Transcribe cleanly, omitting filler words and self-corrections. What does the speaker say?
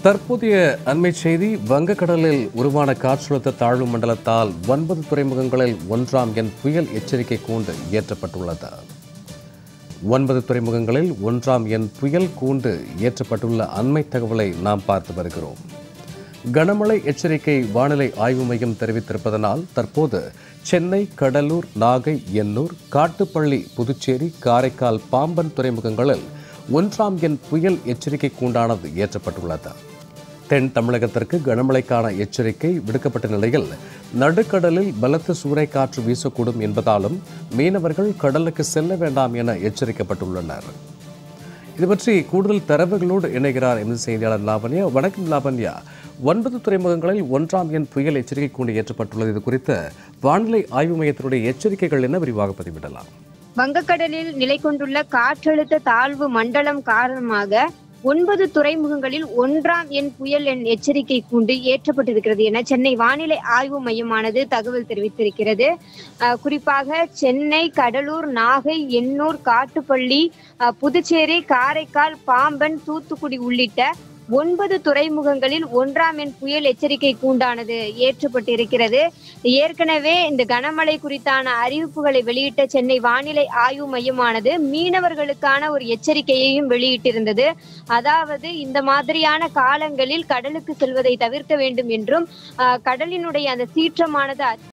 தற்போதைய அண்மை செய்தி. வங்கக்கடலில் உருவான காற்றழுத்த தாழ்வு மண்டலத்தால் 9 துறைமுகங்களில் 1ஆம் எண் புயல் எச்சரிக்கை கூண்டு ஏற்றப்பட்டுள்ளது. 9 துறைமுகங்களில் 1ஆம் எண் புயல் கூண்டு ஏற்றப்பட்டுள்ள அண்மை தகவலை நாம் பார்த்து வருகிறோம். கனமழை எச்சரிக்கை வானிலை ஆய்வு மையம் தெரிவித்திருப்பதனால் தற்போது சென்னை, கடலூர், நாகை, எண்ணூர், காட்டுப்பள்ளி, புதுச்சேரி, காரைக்கால், பாம்பன் துறைமுகங்களில் 1ஆம் எண் புயல் எச்சரிக்கை கூண்டானது ஏற்றப்பட்டுள்ளது. தென் தமிழகத்திற்கு கனமழைக்கான எச்சரிக்கை விடுக்கப்பட்ட நிலையில் நடுக்கடலில் பலத்த சூறைக்காற்று வீசக்கூடும் என்பதாலும் மீனவர்கள் கடலுக்கு செல்ல வேண்டாம் என எச்சரிக்கப்பட்டுள்ளனர். இது பற்றி கூடுதல் தரவுகளோடு இணைகிறார் எமது செய்தியாளர் லாவண்யா. வணக்கம் லாவண்யா. 9 துறைமுகங்களில் 1ஆம் எண் புயல் எச்சரிக்கை கூண்டு ஏற்றப்பட்டுள்ளது. இது குறித்த வானிலை ஆய்வு மையத்தினுடைய எச்சரிக்கைகள் என்ன, விரிவாக பதிவிடலாம்? வங்கக்கடலில் நிலை கொண்டுள்ள காற்றழுத்த தாழ்வு மண்டலம் காரணமாக 9 துறைமுகங்களில் 1ஆம் எண் புயல் எண் எச்சரிக்கை கூண்டு ஏற்றப்பட்டிருக்கிறது என சென்னை வானிலை ஆய்வு மையமானது தகவல் தெரிவித்திருக்கிறது. குறிப்பாக சென்னை, கடலூர், நாகை, எண்ணூர், காட்டுப்பள்ளி, புதுச்சேரி, காரைக்கால், பாம்பன், தூத்துக்குடி உள்ளிட்ட 9 துறைமுகங்களில் 1ஆம் எண் புயல் எச்சரிக்கை கூண்டானது ஏற்றப்பட்டிருக்கிறது. ஏற்கனவே இந்த கனமழை குறித்தான அறிவிப்புகளை வெளியிட்ட சென்னை வானிலை ஆய்வு மையமானது மீனவர்களுக்கான ஒரு எச்சரிக்கையையும் வெளியிட்டிருந்தது. அதாவது இந்த மாதிரியான காலங்களில் கடலுக்கு செல்வதை தவிர்க்க வேண்டும் என்றும் கடலினுடைய அந்த சீற்றமானது